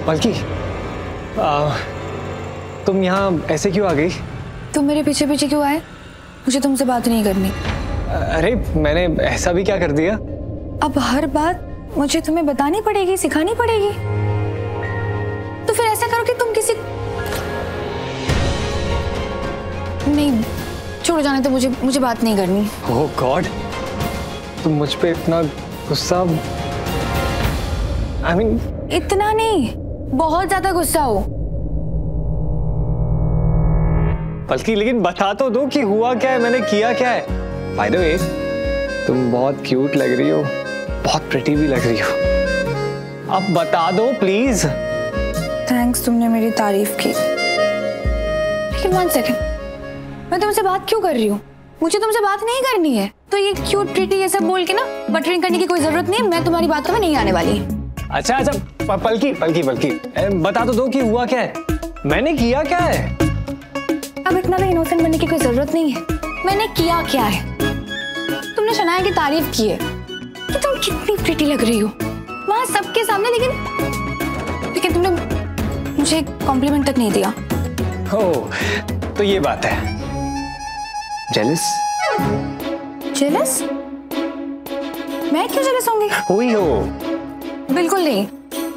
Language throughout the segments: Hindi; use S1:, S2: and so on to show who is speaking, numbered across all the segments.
S1: पलकी, तुम यहाँ ऐसे क्यों आ गई?
S2: तुम मेरे पीछे पीछे क्यों आए? मुझे तुमसे बात नहीं करनी।
S1: अरे मैंने ऐसा भी क्या कर दिया?
S2: अब हर बात मुझे तुम्हें बतानी पड़ेगी, सिखानी पड़ेगी? तो फिर ऐसा करो कि तुम किसी नहीं, छोड़ो, जाने तो मुझे बात नहीं करनी।
S1: ओह गॉड, तुम मुझ पे इतना गुस्सा। I mean,
S2: इतना नहीं, बहुत ज्यादा गुस्सा हो।
S1: बल्कि लेकिन बता तो दो कि हुआ क्या है, मैंने किया क्या है। बाय द वे, तुम बहुत क्यूट लग रही हो, बहुत प्रिटी भी लग रही हो। अब बता दो प्लीज।
S2: थैंक्स, तुमने मेरी तारीफ की। लेकिन 1 सेकेंड, मैं तुमसे बात क्यों कर रही हूँ? मुझे तुमसे बात नहीं करनी है, तो ये क्यूट प्रिटी ये सब बोल के ना बटरिंग करने की कोई जरूरत नहीं है। मैं तुम्हारी बातों में नहीं आने वाली।
S1: अच्छा, पलकी, बता तो दो कि हुआ क्या है, मैंने किया क्या है?
S2: अब इतना भी इनोसेंट बनने की कोई जरूरत नहीं है। मैंने किया क्या है? तुमने शनाया की तारीफ की है कि तुम कितनी प्रिटी लग रही हो वहां सबके सामने, लेकिन तुमने मुझे कॉम्प्लीमेंट तक नहीं दिया।
S1: ओह, तो ये बात है। जेलस?
S2: जेलस? मैं क्यों जेलस होंगी?
S1: हुई हो?
S2: बिल्कुल नहीं।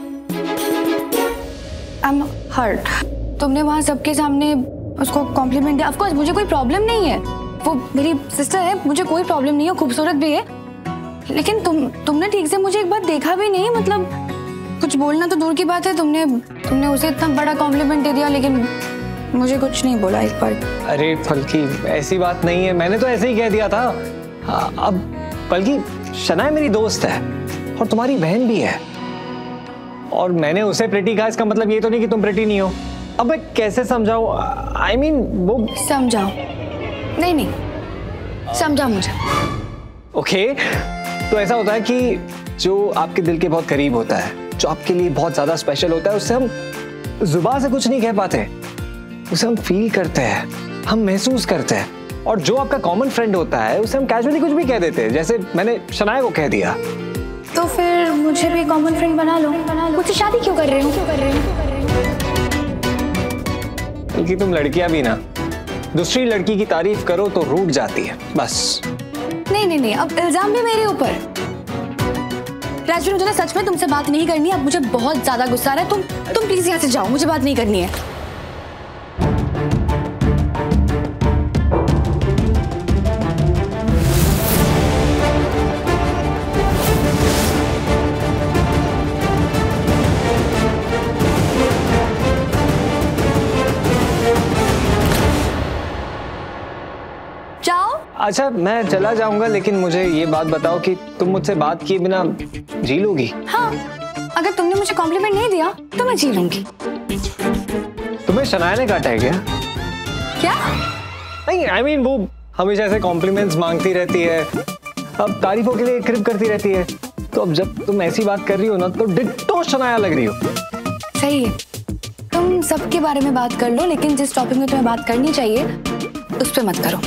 S2: I am hurt. तुमने वहां सबके सामने उसको कॉम्प्लीमेंट दिया। ऑफ कोर्स मुझे कोई प्रॉब्लम नहीं है, वो मेरी सिस्टर है, मुझे कोई प्रॉब्लम नहीं है, खूबसूरत भी है। लेकिन तुमने ठीक से मुझे एक बार देखा भी नहीं। मतलब कुछ बोलना तो दूर की बात है, तुमने उसे इतना बड़ा कॉम्प्लीमेंट दे दिया, लेकिन मुझे कुछ नहीं बोला एक बार।
S1: अरे पलकी, ऐसी बात नहीं है, मैंने तो ऐसे ही कह दिया था। अब पलकी, शनाया मेरी दोस्त है और तुम्हारी बहन भी है, और मैंने उसे प्रिटी कहा, इसका मतलब ये तो नहीं कि तुम प्रिटी नहीं हो। अब मैं कैसे समझाऊं? I mean, वो
S2: समझाओ। नहीं, समझा मुझे।
S1: ओके, तो ऐसा होता है कि जो आपके दिल के बहुत करीब होता है, जो आपके लिए बहुत ज्यादा स्पेशल होता है, उससे हम जुबान से कुछ नहीं कह पाते, उसे हम फील करते हैं, हम महसूस करते हैं। और जो आपका कॉमन फ्रेंड होता है, उसे हम कैजुअली कुछ भी कह देते हैं, जैसे मैंने शनाया को कह दिया।
S2: तो फिर मुझे भी कॉमन फ्रेंड बना लो। मुझसे शादी क्यों कर रहे हो?
S1: क्योंकि तुम लड़कियां भी ना दूसरी लड़की की तारीफ करो तो रूठ जाती है, बस।
S2: नहीं, अब इल्जाम भी मेरे ऊपर। राजवीर, मुझे ना सच में तुमसे बात नहीं करनी है। अब मुझे बहुत ज्यादा गुस्सा आ रहा है। तुम प्लीज यहाँ से जाओ, मुझे बात नहीं करनी है।
S1: अच्छा, मैं चला जाऊंगा, लेकिन मुझे ये बात बताओ कि तुम मुझसे बात किए बिना जी लोगी?
S2: हाँ, अगर तुमने मुझे कॉम्प्लीमेंट नहीं दिया तो मैं जी लूंगी।
S1: तुम्हें शनाया ने काटा है क्या?
S2: क्या?
S1: नहीं, I mean, वो हमेशा ऐसे कॉम्प्लीमेंट्स मांगती रहती है, अब तारीफों के लिए क्रिप करती रहती है, तो अब जब तुम ऐसी बात कर रही हो ना, तो डिट्टो शनाया लग रही हो।
S2: सही है, तुम सबके बारे में बात कर लो, लेकिन जिस टॉपिक में तुम्हें बात करनी चाहिए उस पर मत करो।